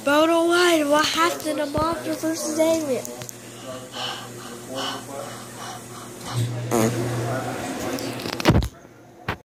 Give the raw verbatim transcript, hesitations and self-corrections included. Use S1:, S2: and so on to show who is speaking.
S1: Bono White, what happened to Monster versus Alien?